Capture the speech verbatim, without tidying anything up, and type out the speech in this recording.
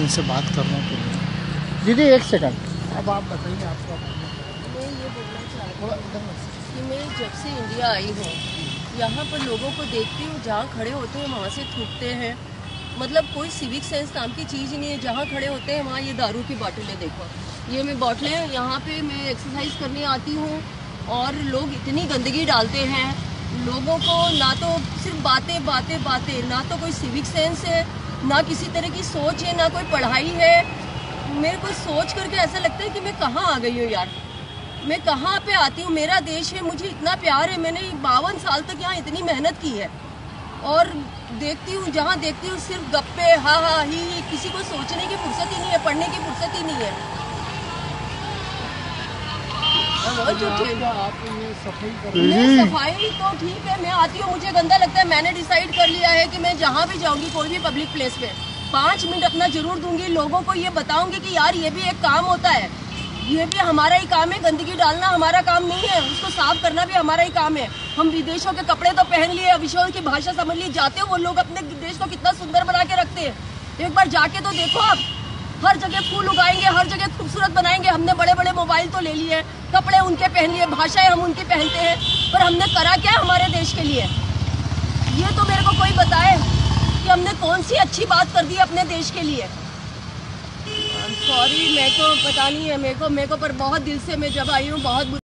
इनसे बात करने के लिए। दीदी एक सेकंड, अब आप बताइए आपको। मैं ये बोलना चाहती हूँ कि मैं जब से इंडिया आई हूँ यहाँ पर लोगों को देखती हूँ, जहाँ खड़े होते हैं वहाँ से थूकते हैं। मतलब कोई सिविक सेंस नाम की चीज़ ही नहीं है। जहाँ खड़े होते हैं वहाँ ये दारू की बोतलें देखो, ये मैं बोतलें, यहाँ पे मैं एक्सरसाइज करने आती हूँ और लोग इतनी गंदगी डालते हैं लोगों को। ना तो सिर्फ बातें बातें बातें, ना तो कोई सिविक सेंस है, ना किसी तरह की सोच है, ना कोई पढ़ाई है। मेरे को सोच करके ऐसा लगता है कि मैं कहाँ आ गई हूँ यार, मैं कहाँ पे आती हूँ। मेरा देश है, मुझे इतना प्यार है, मैंने बावन साल तक यहाँ इतनी मेहनत की है और देखती हूँ, जहाँ देखती हूँ सिर्फ गप्पे, हा हा ही ही, किसी को सोचने की फुर्सत ही नहीं है, पढ़ने की फुर्सत ही नहीं है। बहुत झूठे। आप ये सफाई कर मैं सफाई तो ठीक है, मैं आती हूँ, मुझे गंदा लगता है। मैंने डिसाइड कर लिया है कि मैं जहाँ भी जाऊँगी, कोई भी पब्लिक प्लेस पे पाँच मिनट अपना जरूर दूंगी, लोगों को ये बताऊंगी कि यार ये भी एक काम होता है, ये भी हमारा ही काम है। गंदगी डालना हमारा काम नहीं है, उसको साफ करना भी हमारा ही काम है। हम विदेशों के कपड़े तो पहन लिए, विदेशों की भाषा समझ ली, जाते हो वो लोग अपने देश को कितना सुंदर बना के रखते हैं। एक बार जाके तो देखो आप, हर जगह फूल उगाएंगे, हर जगह खूबसूरत बनाएंगे। हमने बड़े बड़े मोबाइल तो ले लिए, कपड़े उनके पहन लिए, भाषाएं हम उनकी पहनते हैं, पर हमने करा क्या हमारे देश के लिए? ये तो मेरे को कोई बताए कि हमने कौन सी अच्छी बात कर दी अपने देश के लिए। सॉरी, मेरे को पता नहीं है, मेरे को मेरे को पर बहुत दिल से मैं जब आई हूँ बहुत